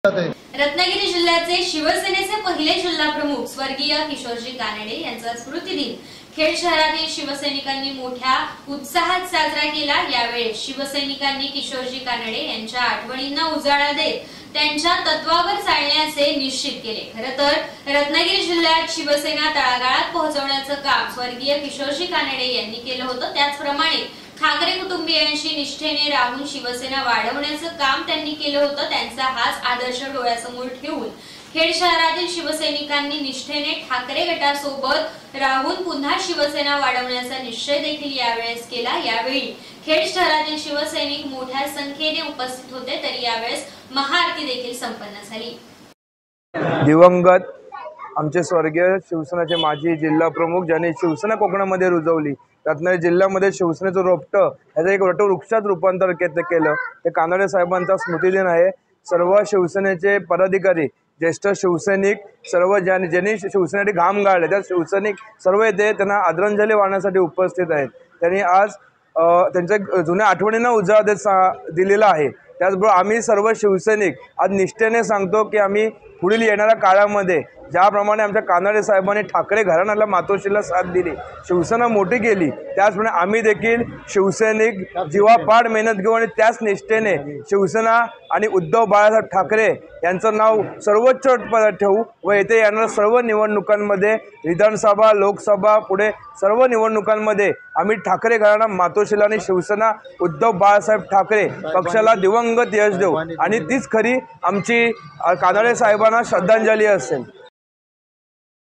रत्नागिरी जिल्ह्याचे शिवसेनेचे पहिले जिल्हा प्रमुख स्वर्गीय किशोरजी कानडे यांचा स्मृतिदिन खेड शहरातील शिवसैनिकांनी मोठ्या उत्साहात साजरा केला। यावेळी शिवसैनिकांनी किशोरजी कानडे यांच्या आठवणींना उजाळा देत त्यांच्या तत्वावर चालण्याचे निश्चित केले। खरं तर रत्नागिरी जिल्ह्यात शिवसेना तळागाळात पोहोचवण्याचं काम स्वर्गीय किशोरजी कानडे यांनी केलं होतं। त्याचप्रमाणे ठाकरे कुटुंबियांशी निष्ठेने राहून शिवसेना वाढवण्याचं काम त्यांनी केलं होतं। त्यांचा हाच आदर्श डोळ्यासमोर ठेवून खेड शहरातील शिवसैनिकांनी निष्ठेने ठाकरे गटासोबत राहून पुन्हा शिवसेना वाढवण्याचा निश्चय देखील यावेळेस केला। यावेळी खेड शहरातील शिवसैनिक मोठ्या संख्येने उपस्थित होते, तरी यावेळेस महाआरती देखील संपन्न झाली। दिवंगत आमचे स्वर्गीय शिवसेनेचे माजी जिल्हा प्रमुख ज्यांनी शिवसेना कोकणामध्ये रुजवली, रत्नागिरी जिल्ह्यामध्ये शिवसेनेचं रोपटं ह्याचं एक वटवृक्षात रूपांतर केलं ते कानडे साहेबांचा स्मृतिदिन आहे। सर्व शिवसेनेचे पदाधिकारी, ज्येष्ठ शिवसैनिक, सर्व ज्यांनी शिवसेनेसाठी घाम गाळले त्या शिवसैनिक सर्व येथे त्यांना आदरांजली वाहण्यासाठी उपस्थित आहेत। त्यांनी आज त्यांच्या जुन्या आठवणींना उजाळा दिलेला आहे। त्याचबरोबर आम्ही सर्व शिवसैनिक आज निष्ठेने सांगतो की आम्ही पुढील येणाऱ्या काळामध्ये ज्याप्रमाणे आमच्या कानडे साहेबांनी ठाकरे घराण्याला मातोश्रीला साथ दिली, शिवसेना मोठी केली, त्याचप्रमाणे आम्ही देखील शिवसैनिक जीवापाड मेहनत घेऊ आणि त्याच निष्ठेने शिवसेना आणि उद्धव बाळासाहेब ठाकरे यांचं नाव सर्वोच्च पदावर ठेवू व येथे येणाऱ्या सर्व निवडणुकांमध्ये विधानसभा, लोकसभा, पुढे सर्व निवडणुकांमध्ये आम्ही ठाकरे घराणा मातोश्रीला आणि शिवसेना उद्धव बाळासाहेब ठाकरे पक्षाला दिवंगत यश देऊ आणि तीच खरी आमची कानडे साहेबांना श्रद्धांजली असेल।